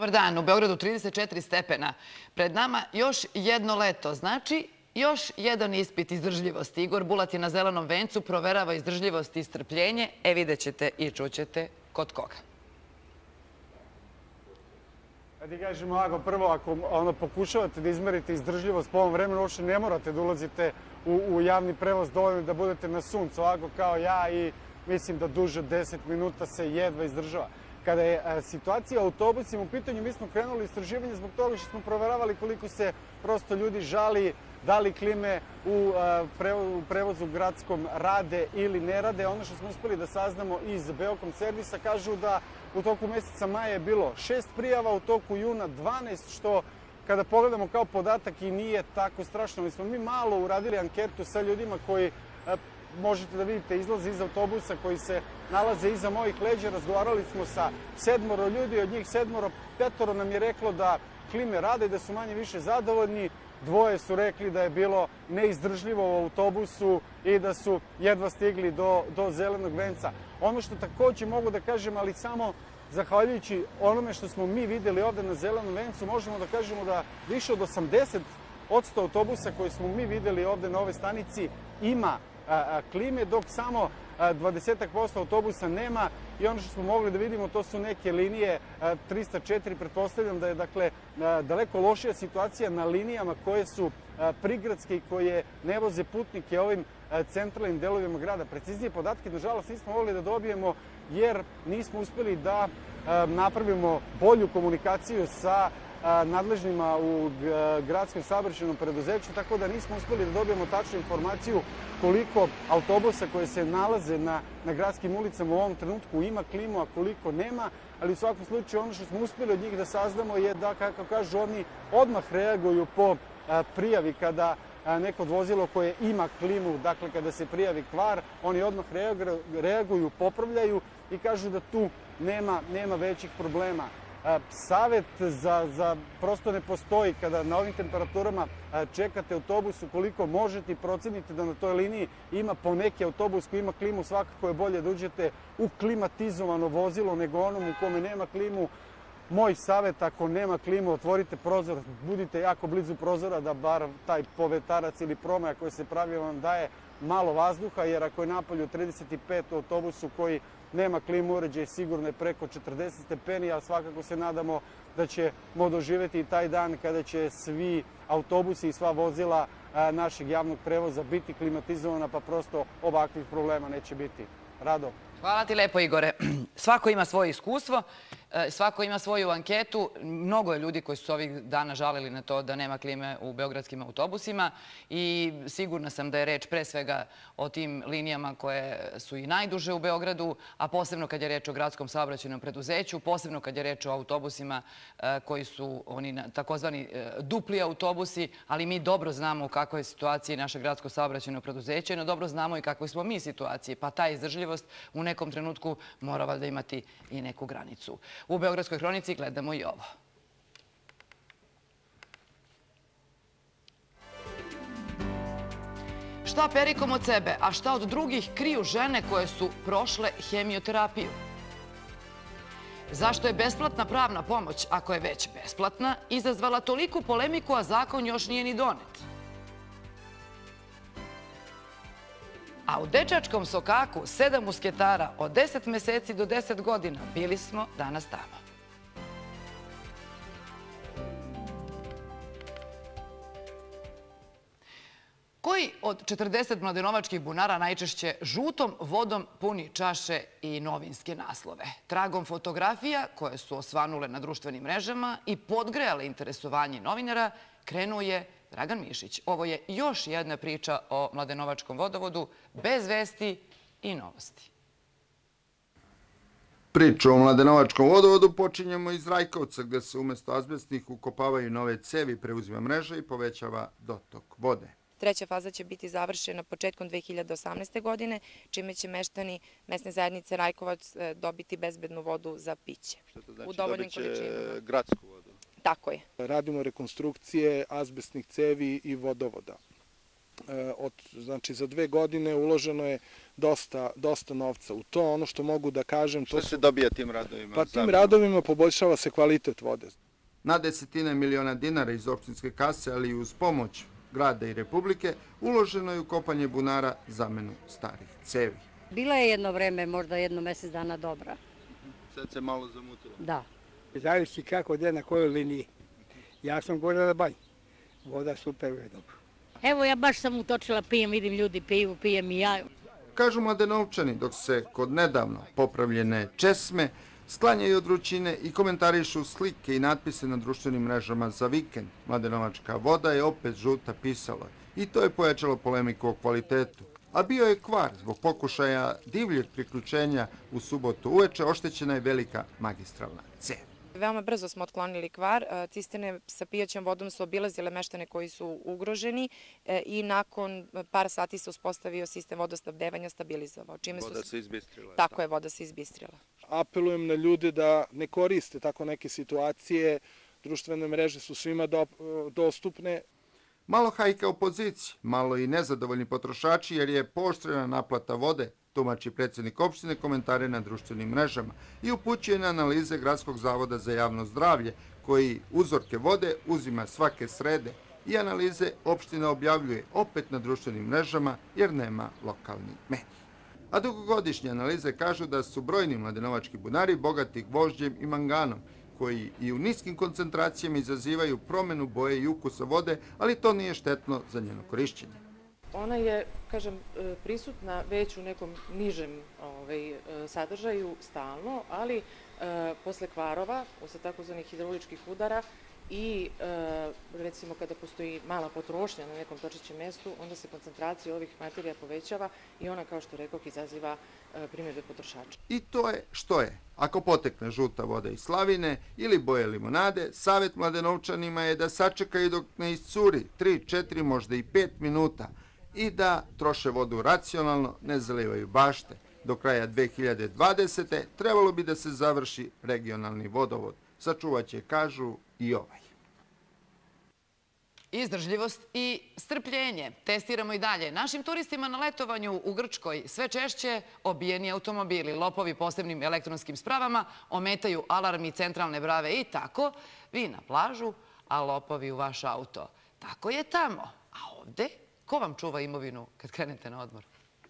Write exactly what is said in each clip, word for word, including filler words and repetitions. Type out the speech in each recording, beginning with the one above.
Dobar dan, u Beogradu trideset četiri stepena. Pred nama još jedno leto, znači još jedan ispit izdržljivosti. Igor Bulat je na Zelenom vencu, proverava izdržljivost i strpljenje. E, vidjet ćete i čućete kod koga. Da ti kažem ovako, prvo, ako pokušavate da izmerite izdržljivost po ovom vremenu, uopšte ne morate da ulazite u javni prevoz, dovoljno da budete na suncu, ovako kao ja, i mislim da duže od deset minuta se jedva izdržava. Kada je situacija u autobusima u pitanju, mi smo krenuli istraživanje zbog toga što smo proveravali koliko se prosto ljudi žali da li klime u prevozu gradskom rade ili ne rade. Ono što smo uspeli da saznamo iz Beokom servisa, kažu da u toku meseca maja je bilo šest prijava, u toku juna dvanaest, što kada pogledamo kao podatak i nije tako strašno. Mi smo mi malo uradili anketu sa ljudima koji, možete da vidite, izlaze iz autobusa, koji se nalaze iza mojih leđa. Razgovarali smo sa sedmoro ljudi, od njih sedmoro, petoro nam je reklo da klime rade i da su manje više zadovoljni. Dvoje su rekli da je bilo neizdržljivo u autobusu i da su jedva stigli do Zelenog venca. Ono što takođe mogu da kažem, ali samo zahvaljujući onome što smo mi videli ovde na Zelenom vencu, možemo da kažemo da više od osamdeset posto autobusa koje smo mi videli ovde na ovoj stanici ima klime, dok samo dvadeset posto autobusa nema. I ono što smo mogli da vidimo, to su neke linije trista četiri. Pretpostavljam da je dakle daleko lošija situacija na linijama koje su prigradske i koje ne voze putnike ovim centralnim delovima grada. Preciznije podatke, nažalost, nismo mogli da dobijemo jer nismo uspeli da napravimo bolju komunikaciju sa nadležnima u gradskom saobraćajnom preduzeću, tako da nismo uspeli da dobijemo tačnu informaciju koliko autobusa koje se nalaze na gradskim ulicama u ovom trenutku ima klimu, a koliko nema. Ali u svakom slučaju ono što smo uspeli od njih da saznamo je da, kako kažu, oni odmah reaguju po prijavi kada neko vozilo koje ima klimu, dakle kada se prijavi kvar, oni odmah reaguju, popravljaju i kažu da tu nema većih problema. Savet za prosto ne postoji kada na ovim temperaturama čekate autobus, ukoliko možete i procenite da na toj liniji ima po neki autobus koji ima klimu, svakako je bolje da uđete u klimatizovano vozilo nego onom u kome nema klimu. Moj savet, ako nema klimu, otvorite prozor, budite jako blizu prozora da bar taj povetarac ili promaja koji se pravi vam daje malo vazduha, jer ako je napolju trideset pet u autobusu koji nema klimu uređaj, sigurno je preko četrdeset stepeni, ali svakako se nadamo da ćemo doživeti i taj dan kada će svi autobusi i sva vozila našeg javnog prevoza biti klimatizovana, pa prosto ovakvih problema neće biti. Rado. Hvala ti lepo, Igore. Svako ima svoje iskustvo, svako ima svoju anketu. Mnogo je ljudi koji su ovih dana žalili na to da nema klime u beogradskim autobusima i sigurna sam da je reč pre svega o tim linijama koje su i najduže u Beogradu, a posebno kad je reč o gradskom saobraćajnom preduzeću, posebno kad je reč o autobusima koji su oni takozvani dupli autobusi, ali mi dobro znamo u kakvoj je situaciji naše gradsko saobraćajno preduzeće, no dobro znamo i kakvoj smo mi situaciji, pa ta izdržljivost u nekom trenutku mora valjda imati i neku granicu. U Beogradskoj hronici gledamo i ovo. Šta perikom od sebe, a šta od drugih kriju žene koje su prošle hemioterapiju? Zašto je besplatna pravna pomoć, ako je već besplatna, izazvala toliku polemiku, a zakon još nije ni donet? A u dečačkom sokaku sedam musketara od deset meseci do deset godina bili smo danas tamo. Koji od četrdeset mladenovačkih bunara najčešće žutom vodom puni čaše i novinske naslove? Tragom fotografija koje su osvanule na društvenim mrežama i podgrejale interesovanje novinara, krenuo je Dragan Mišić. Ovo je još jedna priča o mladenovačkom vodovodu, bez vesti i novosti. Priču o mladenovačkom vodovodu počinjemo iz Rajkovca, gde se umesto azbestnih ukopavaju nove cevi, preuzima mreža i povećava dotok vode. Treća faza će biti završena početkom dve hiljade osamnaeste. godine, čime će meštani mesne zajednice Rajkovac dobiti bezbednu vodu za piće. Što to znači? Dobit će gradsku vodu? Tako je. Radimo rekonstrukcije azbestnih cevi i vodovoda. od, znači za dve godine uloženo je dosta, dosta novca u to. Ono što mogu da kažem... Što se dobija tim radovima? Pa tim radovima poboljšava se kvalitet vode. Na desetine miliona dinara iz opštinske kase, ali i uz pomoć grada i Republike, uloženo je u kopanje bunara, zamenu starih cevi. Bila je jedno vreme, možda jedno mesec dana dobra. Sad se malo zamutilo. Da. Zavisi kako gde, na kojoj liniji. Ja sam gore na banji. Voda super je dobro. Evo, ja baš sam utočila, pijem, vidim ljudi piju, pijem i ja. Kažu Mladenovčani, dok se kod nedavno popravljene česme sklanjaju od vrućine i komentarišu slike i natpise na društvenim mrežama za vikend. Mladenovačka voda je opet žuta, pisalo je. I to je pojačalo polemiku o kvalitetu. A bio je kvar zbog pokušaja divljeg priključenja u subotu uveče, oštećena je velika magistralna cev. Veoma brzo smo otklonili kvar, cisterne sa pijaćom vodom su obilazile meštane koji su ugroženi i nakon par sati se uspostavio sistem vodosnabdevanja, stabilizovao. Voda se izbistrila. Tako je, voda se izbistrila. Apelujem na ljude da ne koriste tako neke situacije, društvene mreže su svima dostupne. Malo hajka opoziciji, malo i nezadovoljni potrošači jer je pooštrena naplata vode, tumači predsjednik opštine komentare na društvenim mrežama i upućuje na analize Gradskog zavoda za javno zdravlje, koji uzorke vode uzima svake srede i analize opština objavljuje opet na društvenim mrežama jer nema lokalni medij. A dugogodišnje analize kažu da su brojni mladenovački bunari bogati gvožđem i manganom, koji i u niskim koncentracijama izazivaju promenu boje i ukusa vode, ali to nije štetno za njeno korišćenje. Ona je, kažem, prisutna već u nekom nižem sadržaju stalno, ali posle kvarova, posle takozvanih hidrauličkih udara i recimo kada postoji mala potrošnja na nekom točićem mestu, onda se koncentracija ovih materija povećava i ona, kao što rekoh, izaziva primjedbe potrošača. I to je što je. Ako potekne žuta voda iz slavine ili boje limonade, savjet Mladenovčanima je da sačekaju dok ne iscuri tri, četiri, možda i pet minuta i da troše vodu racionalno, ne zalivaju bašte. Do kraja dve hiljade dvadesete. trebalo bi da se završi regionalni vodovod. Sačuvaće, kažu, i ovaj. Izdržljivost i strpljenje testiramo i dalje. Našim turistima na letovanju u Grčkoj sve češće obijeni automobili. Lopovi posebnim elektronskim spravama ometaju alarmi centralne brave i tako vi na plažu, a lopovi u vaš auto. Tako je tamo. A ovde, ko vam čuva imovinu kad krenete na odmor?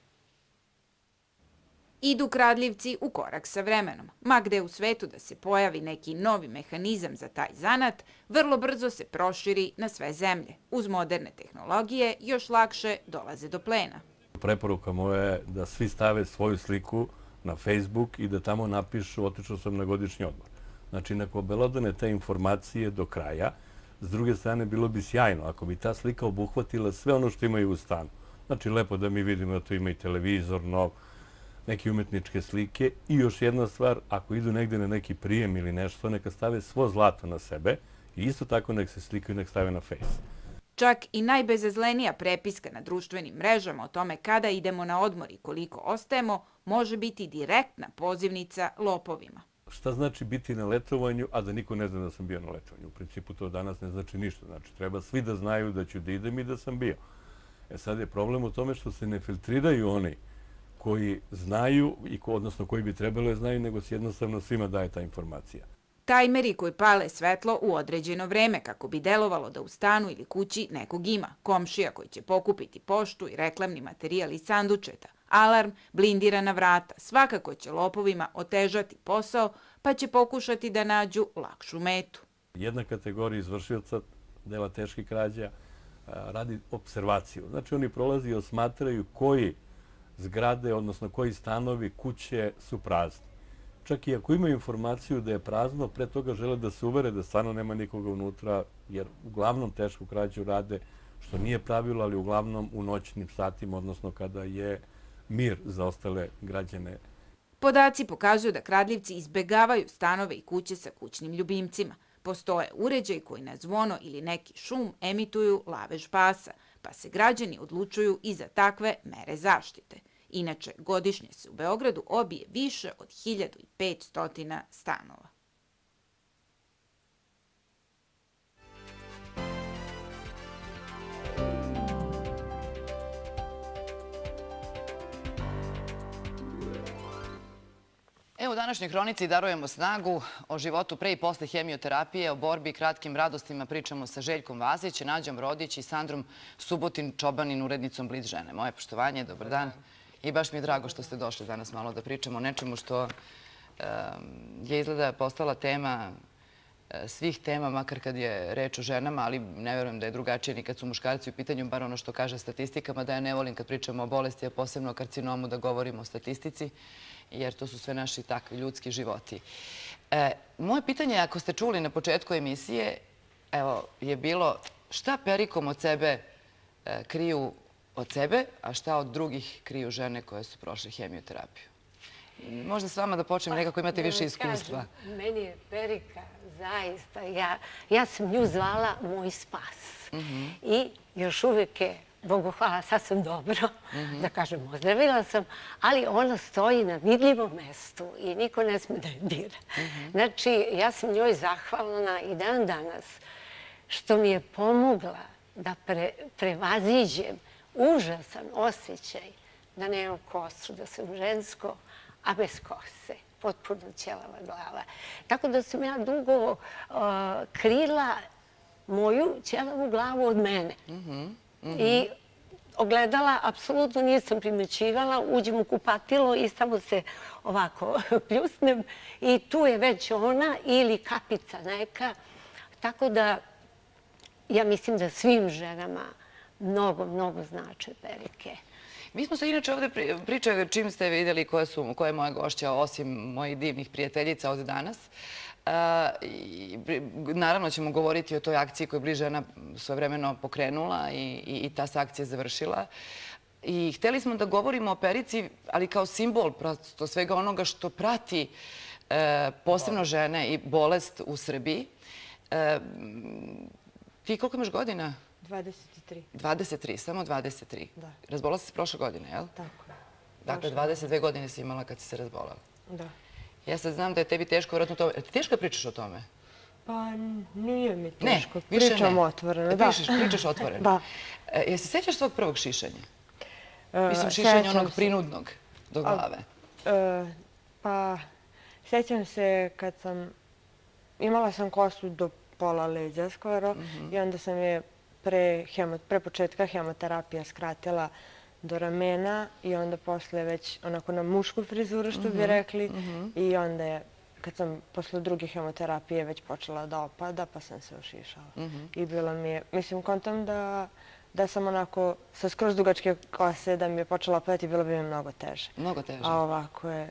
Idu kradljivci u korak sa vremenom. Ma gde u svetu da se pojavi neki novi mehanizam za taj zanat, vrlo brzo se proširi na sve zemlje. Uz moderne tehnologije još lakše dolaze do plena. Preporuka moja je da svi stave svoju sliku na Facebook i da tamo napišu otišao sam na godišnji odmor. Znači, neko obelodane te informacije do kraja. S druge strane, bilo bi sjajno ako bi ta slika obuhvatila sve ono što imaju u stanu. Znači, lepo da mi vidimo da tu ima i televizor, nov, neke umetničke slike i još jedna stvar, ako idu negde na neki prijem ili nešto, neka stave svo zlato na sebe i isto tako nek se slikaju i nek stave na face. Čak i najbezazlenija prepiska na društvenim mrežama o tome kada idemo na odmor i koliko ostajemo može biti direktna pozivnica lopovima. Šta znači biti na letovanju, a da niko ne zna da sam bio na letovanju? U principu to danas ne znači ništa. Znači, treba svi da znaju da ću da idem i da sam bio. E sad je problem u tome što se ne filtriraju oni koji znaju, odnosno koji bi trebalo da znaju, nego se jednostavno svima daje ta informacija. Tajmeri koji pale svetlo u određeno vreme kako bi delovalo da u stanu ili kući nekog ima. Komšija koji će pokupiti poštu i reklamni materijal iz sandučeta. Alarm, blindirana vrata. Svakako će lopovima otežati posao pa će pokušati da nađu lakšu metu. Jedna kategorija izvršioca dela teških krađa radi observaciju. Znači oni prolazi i osmatraju koji zgrade, odnosno koji stanovi, kuće su prazni. Čak i ako imaju informaciju da je prazno, pre toga žele da se uvere da stvarno nema nikoga unutra, jer uglavnom tešku krađu rade, što nije pravilo, ali uglavnom u noćnim satima, odnosno kada je mir za ostale građane. Podaci pokazuju da kradljivci izbegavaju stanove i kuće sa kućnim ljubimcima. Postoje uređaj koji na zvono ili neki šum emituju lavež pasa, pa se građani odlučuju i za takve mere zaštite. Inače, godišnje se u Beogradu obije više od hiljadu petsto stanova. današnjoj hronici darujemo snagu o životu pre i posle hemioterapije, o borbi i kratkim radostima pričamo sa Željkom Vasić, Nađom Rodić i Sandrom Subotin-Čobanin, urednicom Blic žene. Moje poštovanje, dobar dan. I baš mi je drago što ste došli danas malo da pričamo o nečemu što je izgleda postala tema svih tema, makar kad je reč o ženama, ali ne verujem da je drugačije ni kad su muškarci u pitanju, bar ono što kaže statistikama, da ja ne volim kad pričamo o bolesti, a posebno o karcinomu da govorimo o statistici, jer to su sve naši takvi ljudski životi. Moje pitanje, ako ste čuli na početku emisije, evo, je bilo šta perikom od sebe kriju od sebe, a šta od drugih kriju žene koje su prošle hemioterapiju. Možda s vama da počnem, nekako imate više iskustva. Meni je perika, zaista, ja sam nju zvala moj spas. I još uvijek je, Bogu hvala, sasvim dobro, da kažem, ozdravila sam, ali ona stoji na vidljivom mestu i niko ne sme da je dira. Znači, ja sam njoj zahvalna i dan danas što mi je pomogla da prevaziđem užasan osjećaj da nemam kosu, da sam žensko, a bez kose, potpuno ćelava glava. Tako da sam ja dugo krila moju ćelavu glavu od mene. I ogledala, apsolutno nisam primećivala, uđem u kupatilo i samo se ovako pljusnem i tu je već ona ili kapica neka. Tako da ja mislim da svim ženama mnogo, mnogo znače perike. Mi smo se inače ovde pričali čim ste vidjeli koja je moja gošća, osim mojih divnih prijateljica od danas. Naravno ćemo govoriti o toj akciji koju je Blic žena svojevremeno pokrenula i ta se akcija završila. I hteli smo da govorimo o perici, ali kao simbol prosto svega onoga što prati posebno žene i bolest u Srbiji. Ti koliko imaš godina? dvadeset tri. dvadeset tri, samo dvadeset tri. Da. Razbola si se prošle godine, jel? Tako. Dakle, dvadeset dve godine si imala kad si se razbolala. Da. Ja sad znam da je tebi teško, vjerojatno to... Ti teško pričaš o tome? Pa nije mi teško. Ne, više ne. Pričam otvoreno, da. Pričaš otvoreno. Da. Jel se sećaš svog prvog šišanja? Mislim, šišanja onog prinudnog do glave. Pa, sećam se kad sam... Imala sam kosu do pola leđa skoro i onda sam je pre početka hemoterapija skratila do ramena i onda posle već onako na mušku frizuru, što bi rekli. I onda je, kad sam posle druge hemoterapije već počela da opada, pa sam se ošišala. I bilo mi je, mislim, kontam da sam onako sa skroz dugačke kose, da mi je počela opadati, bilo bi mi mnogo teže. Mnogo teže. A ovako je...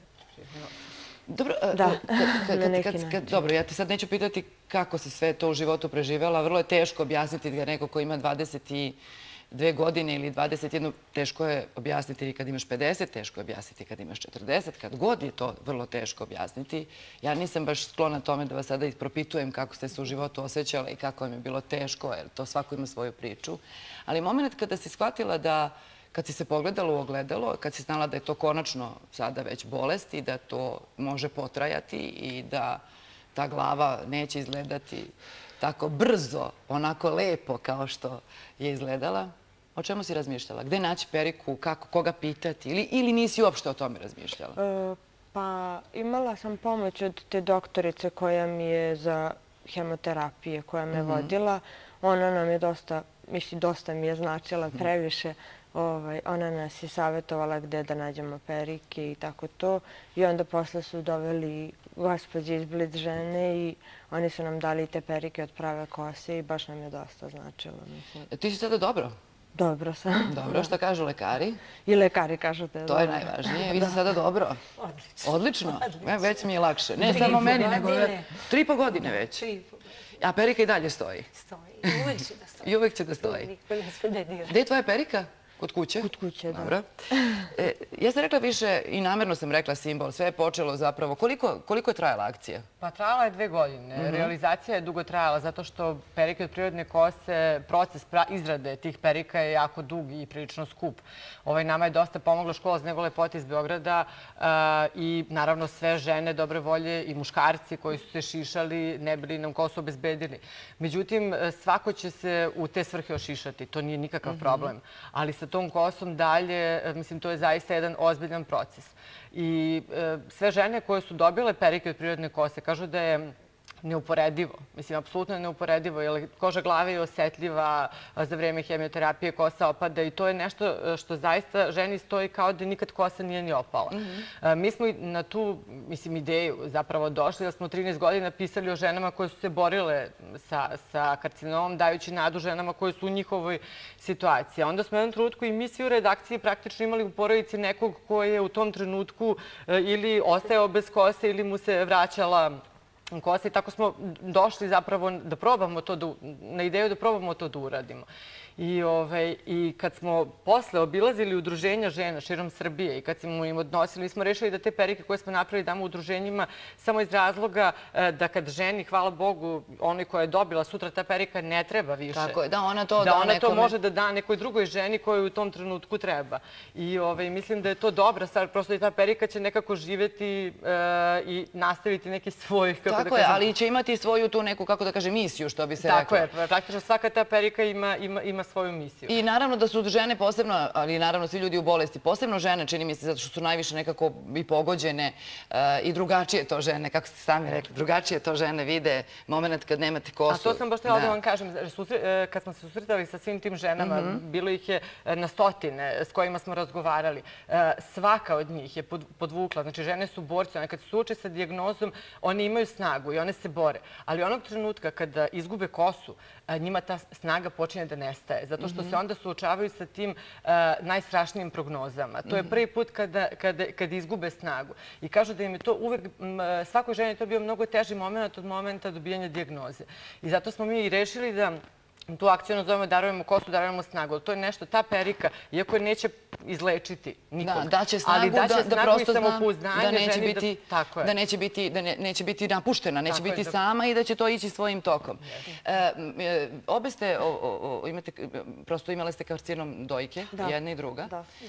Dobro, na neki način. Dobro, ja te sad neću pitati kako si sve to u životu preživjela. Vrlo je teško objasniti da neko ko ima dvadeset dve godine ili dvadeset jednu, teško je objasniti kad imaš pedeset, teško je objasniti kad imaš četrdeset, kad god je to vrlo teško objasniti. Ja nisam baš sklona tome da vas sada propitujem kako ste se u životu osjećala i kako vam je bilo teško, jer to svako ima svoju priču. Ali moment kada si shvatila da kad si se pogledala u ogledalo, kad si znala da je to konačno sada već bolest i da to može potrajati i da ta glava neće izgledati tako brzo, onako lepo kao što je izgledala, o čemu si razmišljala? Gde naći periku, kako, koga pitati ili nisi uopšte o tome razmišljala? Pa imala sam pomoć od te doktorice koja mi je za hemoterapije, koja me vodila. Ona nam je dosta, mislim, dosta mi je značila previše. Ona nas je savjetovala gde da nađemo perike i tako to. I onda posle su doveli gospođe iz Blic žene i oni su nam dali te perike od prave kose i baš nam je dosta značilo. Ti si sada dobro? Dobro sam. Dobro, što kažu lekari? I lekari kažu da je dobro. To je najvažnije. Vi ste sada dobro? Odlično. Već mi je lakše. Ne samo meni, nego tri i po godine već. A perika i dalje stoji? Stoji. Uvijek će da stoji. I uvijek će da stoji. Niko ne sve ne dira. Gde je tvoja perika? Kod kuće? Kod kuće, da. Dobro. Ja sam rekla više, i namjerno sam rekla simbol, sve je počelo zapravo. Koliko je trajala akcija? Pa trajala je dve godine. Realizacija je dugo trajala zato što perike od prirodne kose, proces izrade tih perika je jako dug i prilično skup. Nama je dosta pomogla škola za nego lepote iz Beograda i naravno sve žene dobre volje i muškarci koji su se šišali ne bili nam kosu obezbedili. Međutim, svako će se u te svrhe ošišati. To nije nikakav problem. Ali sa sa tom kosom dalje, mislim, to je zaista jedan ozbiljan proces. I sve žene koje su dobile perike od prirodne kose kažu da je neuporedivo. Mislim, apsolutno je neuporedivo, jer koža glave je osetljiva za vreme hemioterapije, kosa opada i to je nešto što zaista ženi stoji kao da nikad kosa nije ni opala. Mi smo na tu, mislim, ideju zapravo došli, da smo trinaest godina pisali o ženama koje su se borile sa karcinomom, dajući nadu ženama koje su u njihovoj situaciji. Onda smo u jednom trenutku i mi svi u redakciji praktično imali u porodici nekog koji je u tom trenutku ili ostajao bez kose ili mu se vraćala kosa i tako smo došli zapravo da probamo to, na ideju da probamo to da uradimo. I kad smo posle obilazili udruženja žena širom Srbije i kad smo im odnosili, mi smo rešili da te perike koje smo napravili damo udruženjima samo iz razloga da kad ženi, hvala Bogu, onoj koja je dobila sutra ta perika ne treba više. Tako je, da ona to da nekome. Da ona to može da da nekoj drugoj ženi kojoj u tom trenutku treba. I mislim da je to dobra stvar, prosto i ta perika će nekako živeti i nastaviti neki svoj, kako da kažem. Tako je, ali će imati svoju tu neku, kako da kažem, misiju, što bi se rekla. Tako je, praktično svaka ta perika ima svoju misiju. I naravno da su žene posebno, ali naravno svi ljudi u bolesti, posebno žene, čini mi se, zato što su najviše nekako i pogođene i drugačije to žene, kako ste sami rekli, drugačije to žene vide moment kad nemate kosu. A to sam baš htjela da vam kažem, kad smo se susretali sa svim tim ženama, bilo ih je na stotine s kojima smo razgovarali. Svaka od njih je podvukla, znači žene su borci, one kad se suoče sa dijagnozom, one imaju snagu i one se bore. Ali onog trenutka kada izgube kosu, njima ta snaga počinje da nestaje. Zato što se onda suočavaju sa tim najstrašnijim prognozama. To je prvi put kada izgube snagu. I kažu da im je to uvek, svakoj ženi je to bio mnogo teži moment od momenta dobijanja dijagnoze. I zato smo mi i rešili da tu akciju nazovemo darujemo kosu, darujemo snagu. To je nešto, ta perika, iako je neće izlečiti nikog. Da, daće snagu da prosto zna da neće biti napuštena, neće biti sama i da će to ići svojim tokom. Obe ste, prosto imali ste karcinom dojke, jedna i druga.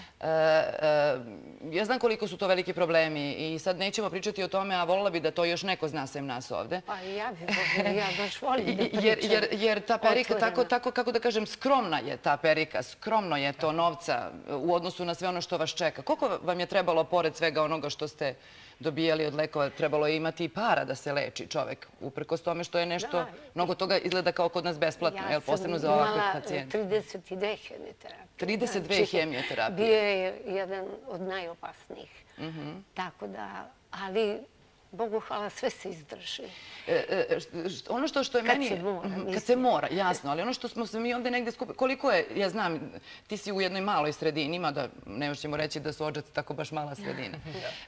Ja znam koliko su to veliki problemi i sad nećemo pričati o tome, a volila bi da to još neko zna sem nas ovde. Pa i ja bih, ja baš volim da pričam. Jer ta perika, tako, kako da kažem, skromna je ta perika, skromno je to novca u odnosu na sve ono što vas čeka. Koliko vam je trebalo, pored svega onoga što ste dobijali od lekova, trebalo je imati i para da se leči čovek, uprkos tome što je nešto, mnogo toga izgleda kao kod nas besplatno, posebno za ovakve pacijente. Ja sam imala trideset dve hemioterapije. trideset dve hemioterapije. Bio je jedan od najopasnijih. Tako da, ali Bogu hvala, sve se izdrži. Ono što je meni... Kad se mora. Kad se mora, jasno. Ali ono što smo se mi ovde negde skupili... Koliko je, ja znam, ti si u jednoj maloj sredini, ima da, ne možemo reći da su Odžaci tako baš mala sredina.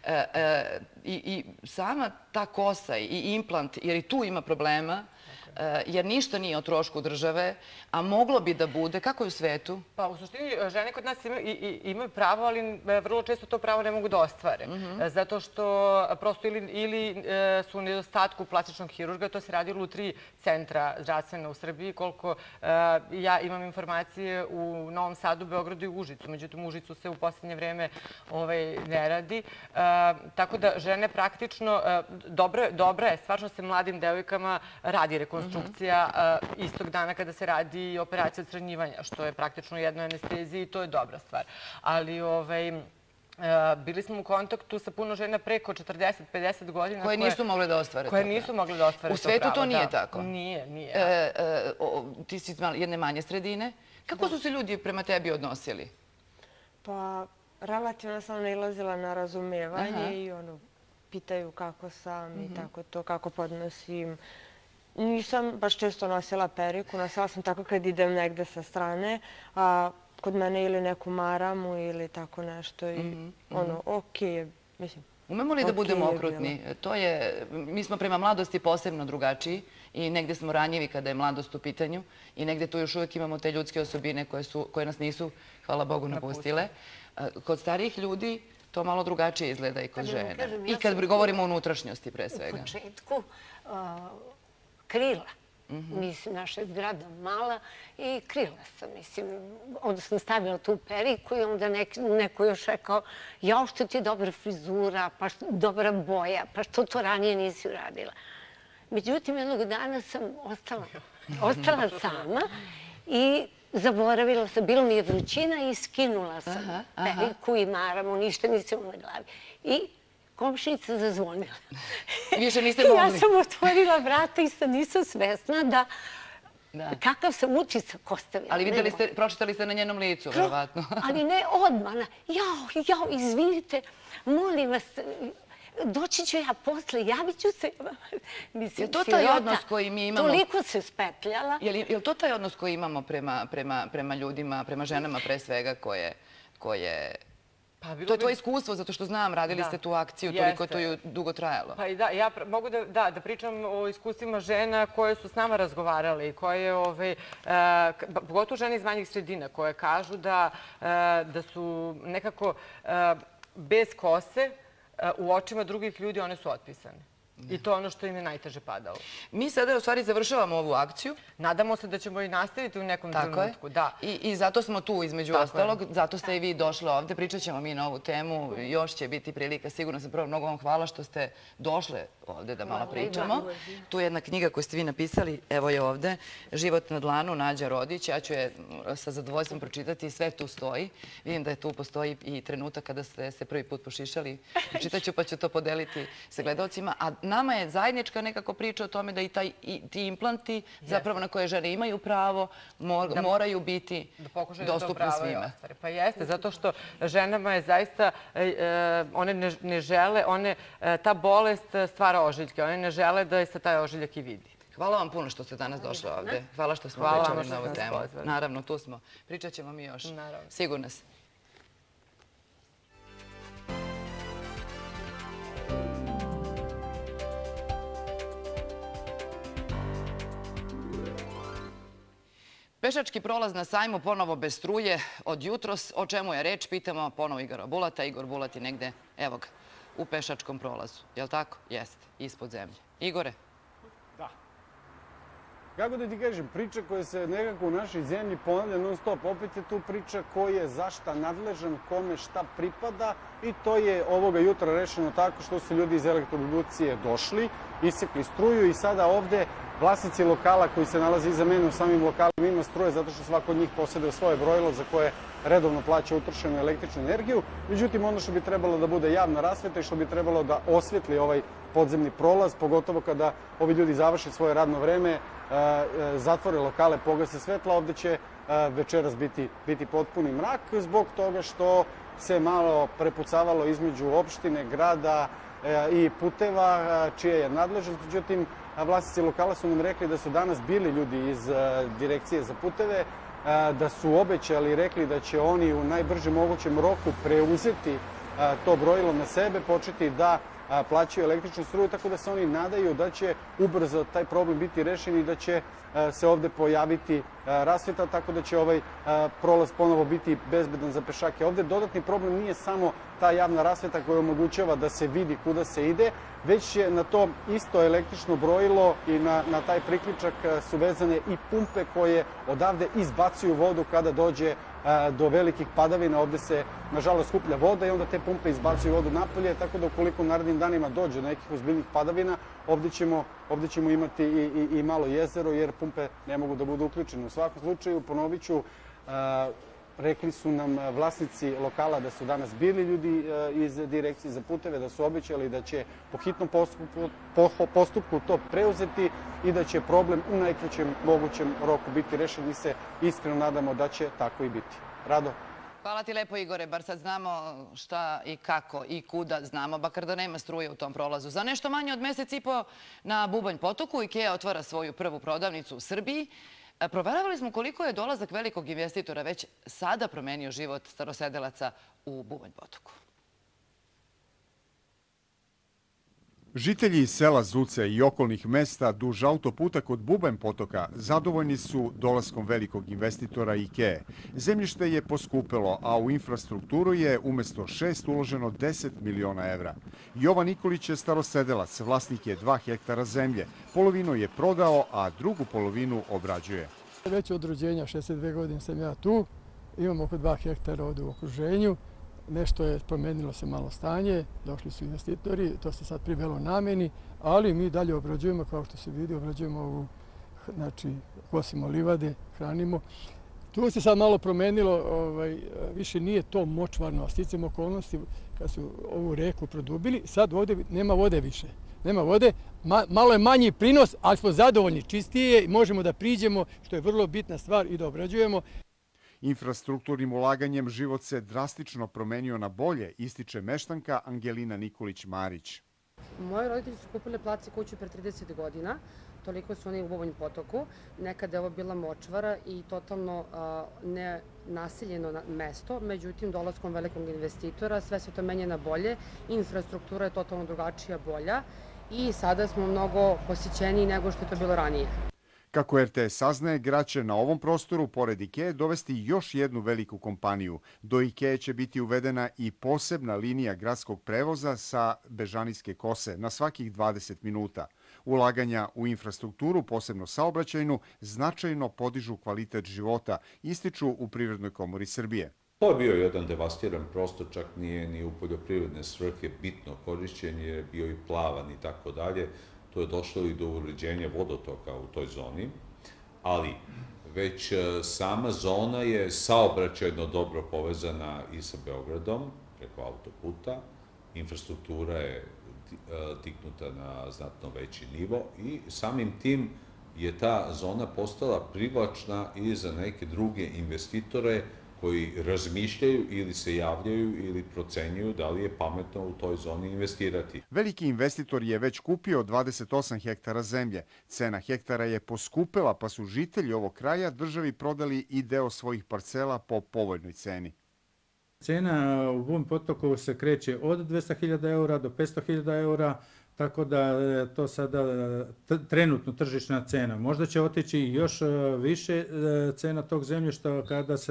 I sama ta kosa i implant, jer i tu ima problema, jer ništa nije o trošku države, a moglo bi da bude. Kako je u svetu? Pa u suštini žene kod nas imaju pravo, ali vrlo često to pravo ne mogu da ostvare. Zato što prosto ili su u nedostatku plastičnog hirurga, to se radilo u tri centra zdravstvena u Srbiji, koliko ja imam informacije u Novom Sadu, Beogradu i Užicu. Međutim, u Užicu se u posljednje vreme ne radi. Tako da žene praktično, dobra je, stvarno se mladim devojkama radi rekonstrukcija istog dana kada se radi operacija odstranjivanja, što je praktično u jednoj anesteziji i to je dobra stvar. Ali bili smo u kontaktu sa puno žena preko četrdeset do pedeset godina. Koje nisu mogle da ostvare to pravo. Koje nisu mogle da ostvare to pravo. U svetu to nije tako? Nije, nije. Ti si iz jedne manje sredine. Kako su se ljudi prema tebi odnosili? Pa, relativno sam nailazila na razumevanje i ono, pitaju kako sam i tako to, kako podnosim. Nisam baš često nosila periku, nosila sam tako kad idem negde sa strane, a kod mene ili neku maramu ili tako nešto i ono, okej je, mislim. Umemo li da budemo okrutni? To je, mi smo prema mladosti posebno drugačiji i negde smo ranjivi kada je mladost u pitanju i negde tu još uvijek imamo te ljudske osobine koje nas nisu, hvala Bogu, napustile. Kod starijih ljudi to malo drugačije izgleda i kod žena. I kad govorimo o unutrašnjosti pre svega. U početku krila. Mislim, naša je zgrada mala i krila sam, mislim. Onda sam stavila tu periku i onda neko još rekao, jao što ti je dobra frizura, pa dobra boja, pa što to ranije nisi uradila. Međutim, jednog dana sam ostala sama i zaboravila sam, bilo mi je vrućina i skinula sam periku i maramu, ništa nisam na glavi. I komšinica zazvonila. I više niste mogli? Ja sam otvorila vrata i sad nisam svesna da kakav sam utisak ostavila. Ali videli ste, pročitali ste na njenom licu, verovatno. Ali ne odmah. Jao, jao, izvinite, molim vas, doći ću ja posle, javit ću se. Je to taj odnos koji mi imamo? Toliko se spetljala. Je li to taj odnos koji imamo prema ljudima, prema ženama pre svega koje... To je tvoje iskustvo, zato što znam, radili ste tu akciju, toliko je to dugo trajalo. Pa i da, ja mogu da pričam o iskustvima žena koje su s nama razgovarale i koje, pogotovo žene iz manjih sredina, koje kažu da su nekako bez kose u očima drugih ljudi, one su otpisane. I to je ono što im je najteže padalo. Mi sada u stvari završavamo ovu akciju. Nadamo se da ćemo i nastaviti u nekom trenutku. I zato smo tu između ostalog, zato ste i vi došli ovde. Pričat ćemo mi na ovu temu, još će biti prilika. Sigurno sam prvo, mnogo vam hvala što ste došle ovde da malo pričamo. Tu je jedna knjiga koju ste vi napisali, evo je ovde, Život na dlanu, Nađa Rodić. Ja ću je sa zadovoljstvom pročitati i sve tu stoji. Vidim da je tu postoji i trenutak kada ste se prvi put pošišali. Čitaću pa ću to podeliti sa gledalcima. Nama je zajednička nekako priča o tome da i ti implanti, zapravo na koje žene imaju pravo, moraju biti dostupni svima. Pa jeste, zato što ženama je zaista, one ne žele, ta bolest stvara ožiljke, one ne žele da se taj ožiljak i vidi. Hvala vam puno što ste danas došli ovde. Hvala što smo pričali na ovu temu. Naravno, tu smo. Pričat ćemo mi još. Sigurno se. Pešački prolaz na sajmu ponovo bez struje od jutros. O čemu je reč? Pitamo ponovo Igora Bulata. Igor Bulat je negde, evo ga, u pešačkom prolazu. Je li tako? Jeste. Ispod zemlje. Igore? Da. Kako da ti kažem, priča koja se nekako u našoj zemlji ponavlja non stop. Opet je tu priča ko je za šta nadležan, kome šta pripada i to je ovoga jutra rešeno tako što su ljudi iz elektrodistribucije došli, isekli struju i sada ovde vlasnici lokala koji se nalazi iza mene u samim lokalima ima struje zato što svako od njih posjeduje svoje brojilo za koje redovno plaća utrošenu električnu energiju. Međutim, ono što bi trebalo da bude javna rasveta i što bi trebalo da osvetli ovaj podzemni prolaz, pogotovo kada ovi ljudi završe svoje radno vreme, zatvore lokale, pogase svetla, ovde će večeras biti potpuni mrak zbog toga što se malo prepucavalo između opštine, grada i puteva, čija je nadležnost. Međutim, vlasnici lokala su nam rekli da su danas bili ljudi iz Direkcije za puteve, da su obećali i rekli da će oni u najbržem mogućem roku preuzeti to brojilo na sebe, početi da plaćaju električnu struju, tako da se oni nadaju da će ubrzo taj problem biti rešen i da će se ovde pojaviti rasveta, tako da će ovaj prolaz ponovo biti bezbedan za pešake. Ovde dodatni problem nije samo ta javna rasveta koja omogućava da se vidi kuda se ide, već je na to isto električno brojilo i na taj priključak su vezane i pumpe koje odavde izbacuju vodu kada dođe do velikih padavina. Ovde se, nažalost, skuplja voda i onda te pumpe izbacuju vodu napolje, tako da ukoliko u narednim danima dođe do nekih ozbiljnih padavina, ovde ćemo imati i malo jezero, jer pumpe ne mogu da budu uključene. U svakom slučaju, ponovit ću, rekli su nam vlasnici lokala da su danas bili ljudi iz Direkcije za puteve, da su obećali da će po hitnom postupku to preuzeti i da će problem u najkraćem mogućem roku biti rešen. Mi se iskreno nadamo da će tako i biti. Rado? Hvala ti lepo, Igore. Bar sad znamo šta i kako i kuda znamo, bakar da nema struje u tom prolazu. Za nešto manje od mesec i po na Bubanj potoku IKEA otvara svoju prvu prodavnicu u Srbiji. Proveravali smo koliko je dolazak velikog investitora već sada promenio život starosedelaca u Bubanj potoku. Žitelji sela Zuce i okolnih mesta duž autoputa kod Bubanj potoka zadovoljni su dolaskom velikog investitora IKEA. Zemljište je poskupelo, a u infrastrukturu je umesto šest uloženo deset miliona evra. Jovan Nikolić je starosedelac, vlasnik je dva hektara zemlje. Polovinu je prodao, a drugu polovinu obrađuje. Već od rođenja, šezdeset dve godine sam ja tu, imam oko dva hektara ovde u okruženju. Nešto je promenilo se malo stanje, došli su investitori, to se sad privelo nameni, ali mi dalje obrađujemo, kao što se vidi, obrađujemo ovu, znači, kosimo livade, hranimo. Tu se sad malo promenilo, više nije to močvarno, a sticam okolnosti kad su ovu reku produbili, sad ovdje nema vode više. Nema vode, malo je manji prinos, ali smo zadovoljni, čistije i možemo da priđemo, što je vrlo bitna stvar, i da obrađujemo. Infrastrukturnim ulaganjem život se drastično promenio na bolje, ističe meštanka Angelina Nikolić-Marić. Moji roditelji su kupili plac i kuću pre trideset godina, toliko su oni u Bubonjem potoku. Nekada je ovo bila močvara i totalno nenaseljeno mesto, međutim dolaskom velikog investitora sve se to menja na bolje, infrastruktura je totalno drugačija, bolja i sada smo mnogo posjećeniji nego što je to bilo ranije. Kako R T S saznaje, grad će na ovom prostoru, pored IKEA, dovesti još jednu veliku kompaniju. Do IKEA će biti uvedena i posebna linija gradskog prevoza sa Bežanijske kose na svakih dvadeset minuta. Ulaganja u infrastrukturu, posebno saobraćajnu, značajno podižu kvalitet života, ističu u Privrednoj komori Srbije. To je bio jedan devastiran prostor, čak nije ni u poljoprivredne svrhe bitno korišćen, je bio i plavan i tako dalje. To je došlo i do uređenja vodotoka u toj zoni, ali već sama zona je saobraćajno dobro povezana i sa Beogradom preko autoputa. Infrastruktura je dignuta na znatno veći nivo i samim tim je ta zona postala privlačna i za neke druge investitore koji razmišljaju ili se javljaju ili procenjuju da li je pametno u toj zoni investirati. Veliki investitor je već kupio dvadeset osam hektara zemlje. Cena hektara je poskupela, pa su žitelji ovog kraja državi prodali i deo svojih parcela po povoljnoj ceni. Cena u Bubonjem potoku se kreće od dvesta hiljada eura do petsto hiljada eura, tako da je to sada trenutno tržišna cena. Možda će otići još više cena tog zemljišta kada se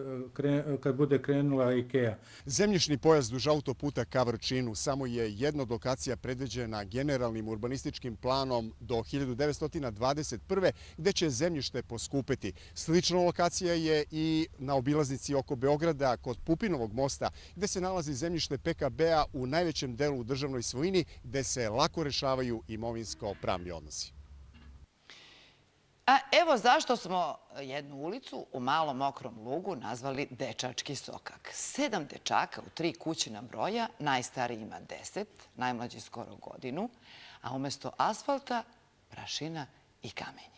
kad bude krenula IKEA. Zemljišni pojas duž autoputa ka Vrčinu samo je jedna od lokacija predviđena generalnim urbanističkim planom do hiljadu devetsto dvadeset prve. gde će zemljište poskupeti. Slična lokacija je i na obilaznici oko Beograda kod Pupinovog mosta, gde se nalazi zemljište P K B-a u najvećem delu u državnoj svojini, gde se lako rešavaju imovinsko-pravni odnosi. A evo zašto smo jednu ulicu u Malom Mokrom Lugu nazvali Dečački sokak. Sedam dečaka u tri kućina broja, najstariji ima deset, najmlađi skoro godinu, a umesto asfalta prašina i kamenje.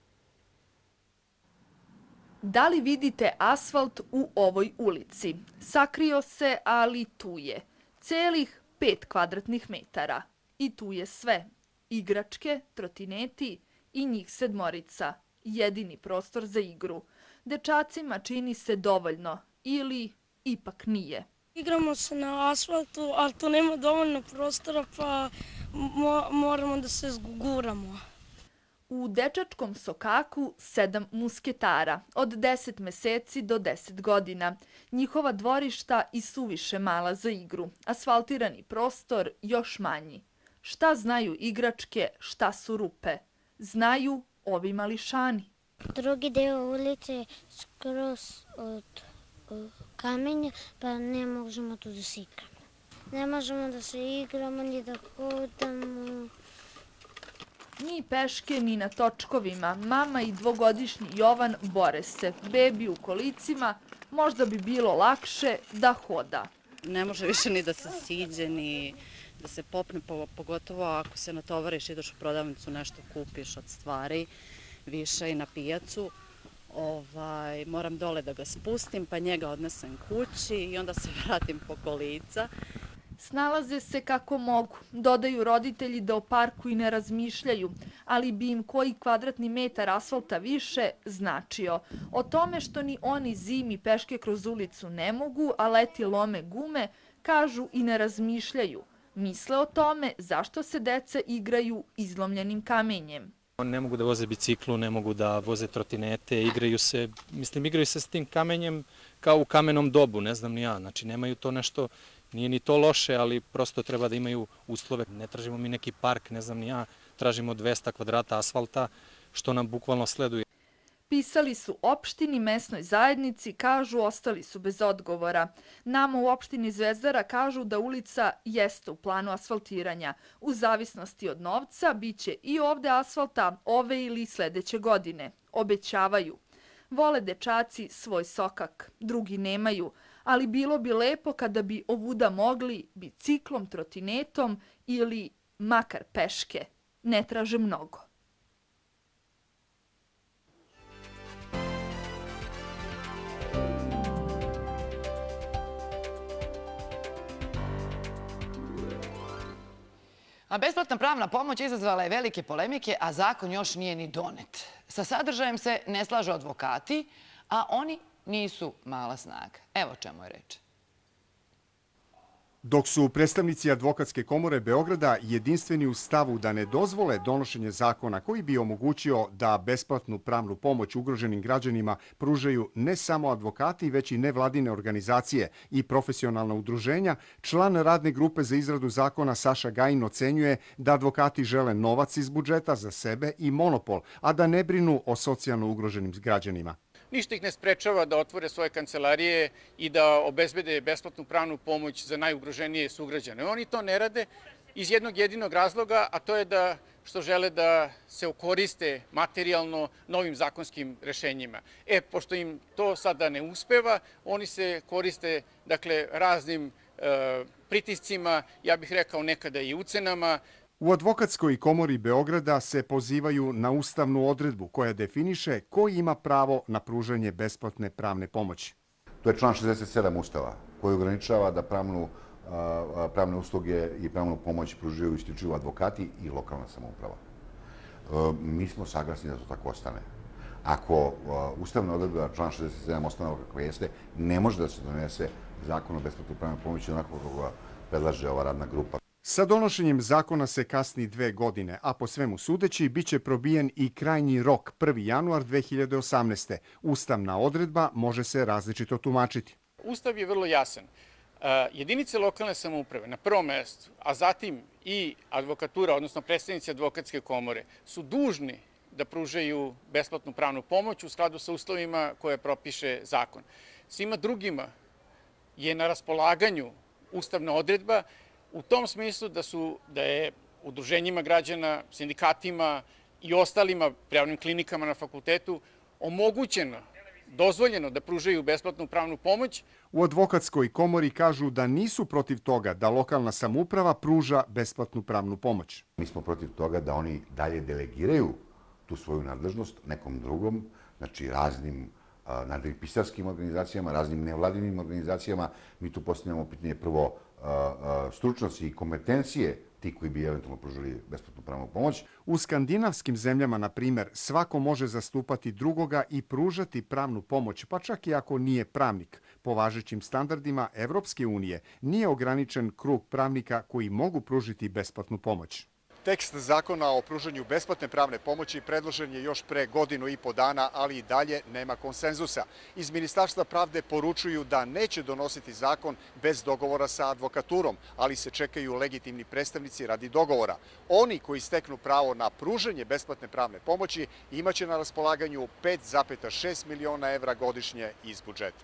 Da li vidite asfalt u ovoj ulici? Sakrio se, ali tu je. Celih pet kvadratnih metara. I tu je sve. Igračke, trotineti i njih sedmorica. Jedini prostor za igru. Dečacima čini se dovoljno ili ipak nije. Igramo se na asfaltu, ali tu nema dovoljno prostora pa moramo da se zguramo. U Dečačkom sokaku sedam musketara, od deset meseci do deset godina. Njihova dvorišta i suviše mala za igru, asfaltirani prostor još manji. Šta znaju igračke, šta su rupe? Znaju ovi mališani. Drugi deo ulice je skroz od kamenja, pa ne možemo tu da se igramo. Ne možemo da se igramo ni da hodamo. Ni peške, ni na točkovima. Mama i dvogodišnji Jovan bore se. Bebi u kolicima, možda bi bilo lakše da hoda. Ne može više ni da se siđe, ni da se popne, pogotovo ako se natovariš, ideš u prodavnicu, nešto kupiš od stvari, više i na pijacu. Moram dole da ga spustim, pa njega odnesem kući i onda se vratim po kolica. Snalaze se kako mogu. Dodaju roditelji da o parku i ne razmišljaju, ali bi im koji kvadratni metar asfalta više značio. O tome što ni oni zimi peške kroz ulicu ne mogu, a leti lome gume, kažu i ne razmišljaju. Misle o tome zašto se deca igraju izlomljenim kamenjem. Ne mogu da voze biciklu, ne mogu da voze trotinete, igraju se, mislim, igraju se s tim kamenjem kao u kamenom dobu, ne znam ni ja. Znači, nemaju to nešto, nije ni to loše, ali prosto treba da imaju uslove. Ne tražimo mi neki park, ne znam ni ja, tražimo dvesta kvadrata asfalta, što nam bukvalno sleduje. Pisali su opštini, mesnoj zajednici, kažu ostali su bez odgovora. Nama u opštini Zvezdara kažu da ulica jeste u planu asfaltiranja. U zavisnosti od novca biće i ovde asfalta ove ili sledeće godine. Obećavaju. Vole dečaci svoj sokak, drugi nemaju, ali bilo bi lepo kada bi ovuda mogli biciklom, trotinetom ili makar peške. Ne traže mnogo. A besplatna pravna pomoć izazvala je velike polemike, a zakon još nije ni donet. Sa sadržajem se ne slažu advokati, a oni nisu mala snaga. Evo čemu je reč. Dok su predstavnici Advokatske komore Beograda jedinstveni u stavu da ne dozvole donošenje zakona koji bi omogućio da besplatnu pravnu pomoć ugroženim građanima pružaju ne samo advokati, već i nevladine organizacije i profesionalna udruženja, član radne grupe za izradu zakona Saša Gajin ocenjuje da advokati žele novac iz budžeta za sebe i monopol, a da ne brinu o socijalno ugroženim građanima. Ništa ih ne sprečava da otvore svoje kancelarije i da obezbede besplatnu pravnu pomoć za najugroženije sugrađane. Oni to ne rade iz jednog jedinog razloga, a to je da što žele da se okoriste materijalno novim zakonskim rešenjima. E, pošto im to sada ne uspeva, oni se koriste dakle, raznim e, pritiscima, ja bih rekao nekada i ucenama. U Advokatskoj komori Beograda se pozivaju na ustavnu odredbu koja definiše ko ima pravo na pružanje besplatne pravne pomoći. To je član šezdeset sedam Ustava koji ograničava da pravnu, pravne usluge i pravnu pomoć pružaju isključivo advokati i lokalna samouprava. Mi smo saglasni da to tako ostane. Ako ustavna odredba član šezdeset sedam ostane kako jeste, ne može da se donese zakon o besplatnoj pravnoj pomoći onako kako predlaže ova radna grupa. Sa donošenjem zakona se kasni dve godine, a po svemu sudeći biće probijen i krajnji rok prvi januar dve hiljade osamnaeste. Ustavna odredba može se različito tumačiti. Ustav je vrlo jasan. Jedinice lokalne samouprave na prvom mestu, a zatim i advokatura, odnosno predstavnici Advokatske komore, su dužni da pružaju besplatnu pravnu pomoć u skladu sa uslovima koje propiše zakon. Svima drugima je na raspolaganju ustavna odredba u tom smislu da, su, da je udruženjima građana, sindikatima i ostalima pravnim klinikama na fakultetu omogućeno, dozvoljeno da pružaju besplatnu pravnu pomoć. U Advokatskoj komori kažu da nisu protiv toga da lokalna samouprava pruža besplatnu pravnu pomoć. Mi smo protiv toga da oni dalje delegiraju tu svoju nadležnost nekom drugom, znači raznim nadripisarskim organizacijama, raznim nevladinim organizacijama. Mi tu postavljamo pitanje prvo stručnosti i kompetencije ti koji bi eventualno pružili besplatnu pravnu pomoć. U skandinavskim zemljama, na primer, svako može zastupati drugoga i pružati pravnu pomoć, pa čak i ako nije pravnik. Po važećim standardima Evropske unije nije ograničen krug pravnika koji mogu pružiti besplatnu pomoć. Tekst zakona o pružanju besplatne pravne pomoći predložen je još pre godinu i po dana, ali i dalje nema konsenzusa. Iz Ministarstva pravde poručuju da neće donositi zakon bez dogovora sa advokaturom, ali se čekaju legitimni predstavnici radi dogovora. Oni koji steknu pravo na pružanje besplatne pravne pomoći imaće na raspolaganju pet zarez šest miliona evra godišnje iz budžeta.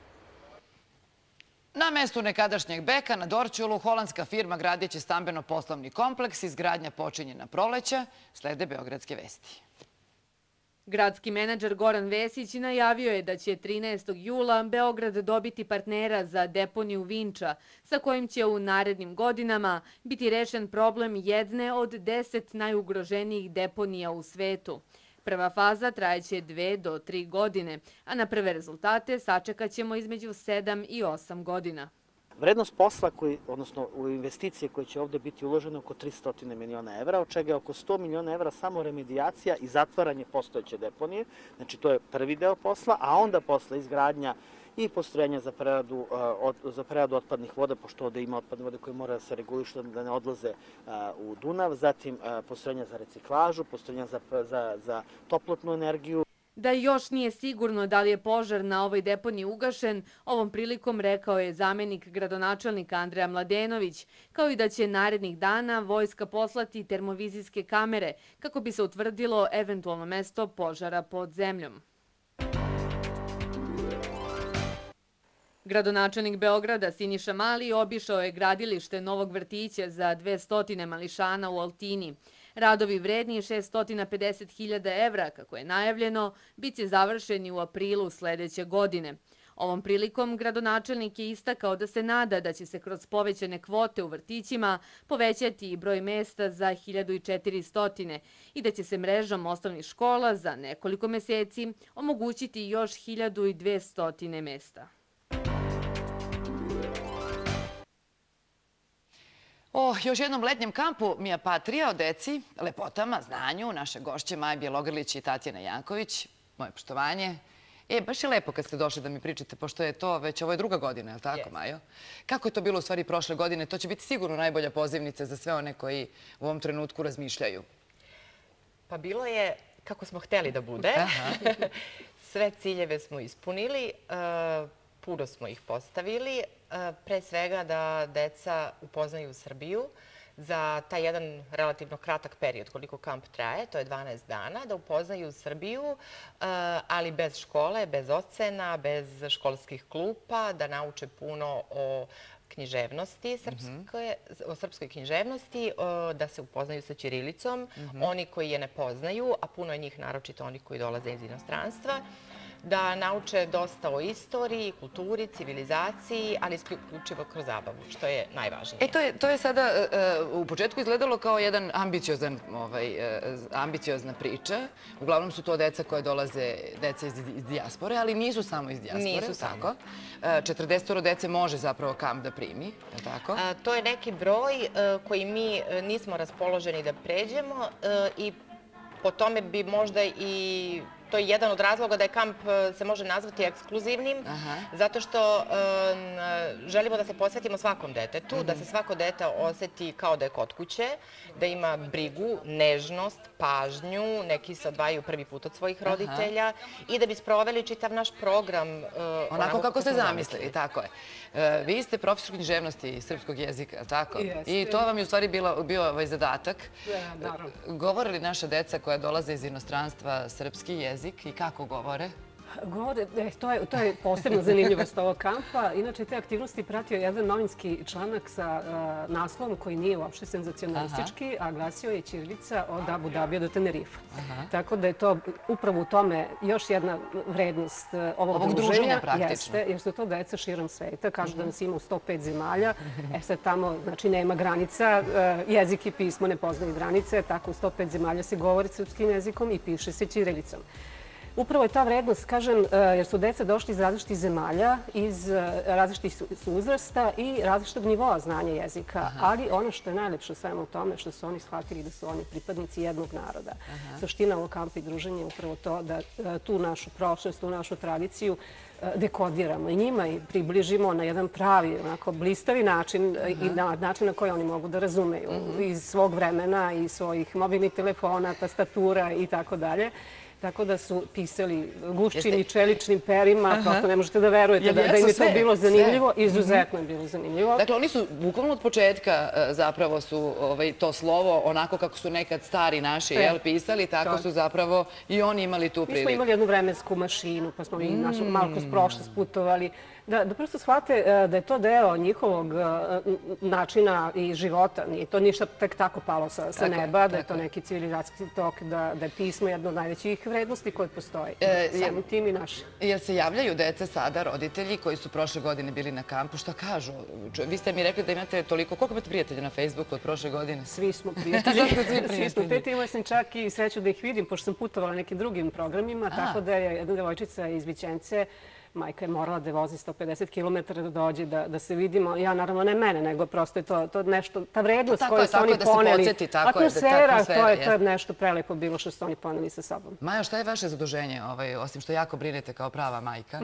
Na mestu nekadašnjeg Beka na Dorćolu holandska firma gradiće stambeno-poslovni kompleks. Izgradnja počinje na proleća. Slede Beogradske vesti. Gradski menadžer Goran Vesić najavio je da će trinaestog jula Beograd dobiti partnera za deponiju Vinča, sa kojim će u narednim godinama biti rešen problem jedne od deset najugroženijih deponija u svetu. Prva faza trajeće dve do tri godine, a na prve rezultate sačekat ćemo između sedam i osam godina. Vrednost posla, koji, odnosno u investicije koje će ovde biti uložene oko tristo miliona evra, od čega je oko sto miliona evra samo remedijacija i zatvaranje postojeće deponije. Znači to je prvi deo posla, a onda posle izgradnja i postrojenja za preradu, za preradu otpadnih voda, pošto ovde ima otpadne vode koje mora da se regulišu da ne odlaze u Dunav, zatim postrojenja za reciklažu, postrojenja za, za, za toplotnu energiju. Da još nije sigurno da li je požar na ovoj deponiji ugašen, ovom prilikom rekao je zamenik gradonačelnika Andreja Mladenović, kao i da će narednih dana vojska poslati termovizijske kamere kako bi se utvrdilo eventualno mesto požara pod zemljom. Gradonačelnik Beograda Siniša Mali obišao je gradilište novog vrtića za dvesta mališana u Altini. Radovi vredni šessto pedeset hiljada evra, kako je najavljeno, bit će završeni u aprilu sledeće godine. Ovom prilikom gradonačelnik je istakao da se nada da će se kroz povećane kvote u vrtićima povećati i broj mesta za hiljadu četiristo i da će se mrežom osnovnih škola za nekoliko meseci omogućiti još hiljadu dvesta mesta. O još jednom letnjem kampu Mija Patrija o deci, lepotama, znanju, naše gošće Maja Bjelogrlić i Tatjana Janković. Moje poštovanje. E, baš je lepo kad ste došli da mi pričate, pošto je to već, ovo je druga godina, je li tako, Majo? Kako je to bilo u stvari prošle godine? To će biti sigurno najbolja pozivnica za sve one koji u ovom trenutku razmišljaju. Pa bilo je kako smo hteli da bude. Sve ciljeve smo ispunili, puno smo ih postavili. Pre svega da deca upoznaju Srbiju za taj jedan relativno kratak period koliko kamp traje, to je dvanaest dana, da upoznaju Srbiju, ali bez škole, bez ocena, bez školskih klupa, da nauče puno o književnosti, o srpskoj književnosti, da se upoznaju sa ćirilicom, oni koji je ne poznaju, a puno je njih, naročito oni koji dolaze iz inostranstva, da nauče dosta o istoriji, kulturi, civilizaciji, ali isključivo kroz zabavu, što je najvažnije. E, to je sada u početku izgledalo kao jedan ambiciozna priča. Uglavnom su to deca koje dolaze, deca iz dijaspore, ali nisu samo iz dijaspore. Nisu samo. četrdeset dece može zapravo kamp da primi, je li tako? To je neki broj koji mi nismo raspoloženi da pređemo i po tome bi možda i... To je jedan od razloga da je kamp se može nazvati ekskluzivnim, zato što želimo da se posvetimo svakom detetu, da se svako dete oseti kao da je kod kuće, da ima brigu, nežnost, pažnju, neki se odvajaju prvi put od svojih roditelja i da bi sproveli čitav naš program onako kako ste zamislili, tako je. Vi ste profesor književnosti i srpskog jezika, tako? I to vam je u stvari bio ovaj zadatak. Govore li naša deca koja dolaze iz inostranstva srpski jezik i kako govore? Govore, to je posebna zanimljivost ovog kampa. Inače, te aktivnosti pratio jedan novinski članak sa naslovom koji nije uopšte senzacionalistički, a glasio je ćirilica od Abu Dabija do Tenerifa. Tako da je to upravo u tome još jedna vrednost ovog druženja. Jeste, jer su to deca širom sveta. Kažu da nas ima u sto pet zemalja. E sad tamo, znači, nema granica. Jezik i pismo ne poznaju granice. Tako u sto pet zemalja se govori srpskim jezikom i piše se ćirilicom. Upravo je ta vrednost, kažem, jer su deca došli iz različitih zemalja, iz različitih su uzrasta i različitog nivoa znanja jezika. Ali ono što je najlepše svemu u tome, što su oni shvatili da su oni pripadnici jednog naroda. Suština ovog kampa i druženja je upravo to da tu našu prošlost, tu našu tradiciju dekodiramo i njima i približimo na jedan pravi, onako blistavi način i na način na koji oni mogu da razumeju iz svog vremena i svojih mobilnih telefona, tastatura i tako dalje. Tako da su pisali gušćim i čeličnim perima, prosto ne možete da verujete da im je to bilo zanimljivo. Izuzetno je bilo zanimljivo. Dakle, oni su bukvalno od početka zapravo su to slovo, onako kako su nekad stari naši pisali, tako su zapravo i oni imali tu priliku. Mi smo imali jednu vremensku mašinu, pa smo malo kroz prošlost putovali. Da prosto shvate da je to deo njihovog načina i života. Nije to ništa tek tako palo sa neba, da je to neki civilizacijski tok, da je pismo jedna od najvećih vrednosti koje postoji. Samim tim i naši. Jer se javljaju deca sada, roditelji koji su prošle godine bili na kampu, šta kažu? Vi ste mi rekli da imate toliko, koliko imate prijatelja na Facebooku od prošle godine? Svi smo prijatelji. Svi smo prijatelji. Imala sam čak i sreću da ih vidim, pošto sam putovala nekim drugim programima, tako da je jedna devojčica iz Vićence, majka je morala da vozi sto pedeset kilometara da dođe, da se vidimo. Ja, naravno, ne mene, nego prosto je to nešto, ta vrednost koju su oni poneli. Atmosfera, to je nešto prelepo bilo što su oni poneli sa sobom. Majo, šta je vaše zaduženje, osim što jako brinete kao prava majka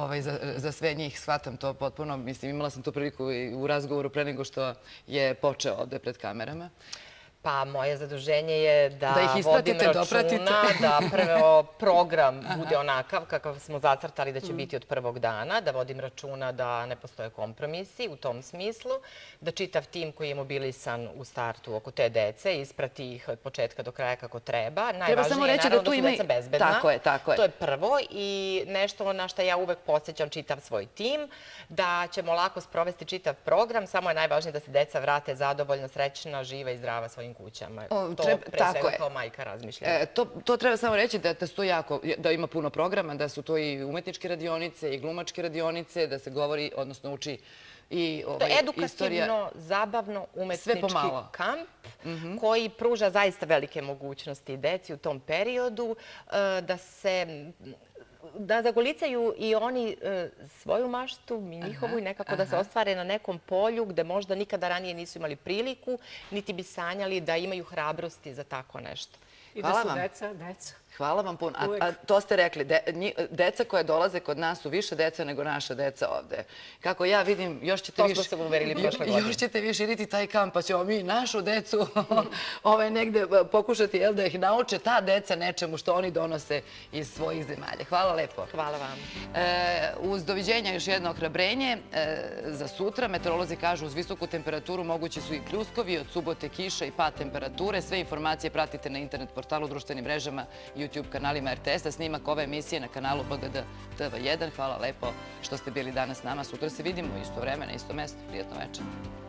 za sve njih? Shvatam to potpuno. Mislim, imala sam tu priliku u razgovoru pre nego što je počeo ovde pred kamerama. Pa moje zaduženje je da vodim računa, da prvo program bude onakav kakav smo zacrtali da će biti od prvog dana, da vodim računa da ne postoje kompromisi u tom smislu, da čitav tim koji je mobilisan u startu oko te dece isprati ih od početka do kraja kako treba. Najvažnije je naravno da su deca bezbedna. Tako je, tako je. To je prvo i nešto na što ja uvek podsjećam čitav svoj tim, da ćemo lako sprovesti čitav program, samo je najvažnije da se deca vrate zadovoljna, srećna, živa i zdrava svojim kućama. O, To treba- pre tako svega je. kao majka razmišlja. E, to, to treba samo reći da, da, su to jako, da ima puno programa, da su to i umetničke radionice i glumačke radionice, da se govori, odnosno uči i To ovaj, je istorija. edukativno, zabavno, Sve umetnički pomalo. kamp koji pruža zaista velike mogućnosti deci u tom periodu e, da se da zagolicaju i oni e, svoju maštu, mi njihovu i nekako da se aha. ostvare na nekom polju gde možda nikada ranije nisu imali priliku, niti bi sanjali da imaju hrabrosti za tako nešto. I da Hvala su vam. deca, deca. Hvala vam puno. A, Uvek. a to ste rekli, de, nji, deca koje dolaze kod nas su više deca nego naša deca ovde. Kako ja vidim, još ćete To više... smo se uverili prošle godine. Još ćete vi širiti taj kamp, pa ćemo mi našu decu ovaj, negde pokušati jel, da ih nauče ta deca nečemu što oni donose iz svojih zemalja. Hvala lepo. Hvala vam. E, uz doviđenja još jedno ohrabrenje. E, za sutra meteorolozi kažu uz visoku temperaturu mogući su i pljuskovi, od subote kiša i pad temperature. Sve informacije pratite na internet portalu, društvenim mrežama i YouTube kanalima R T S-a. Snimak ove emisije na kanalu B G D T V jedan. Hvala lepo što ste bili danas s nama. Sutra se vidimo u isto vreme, na isto mesto. Prijetno večer.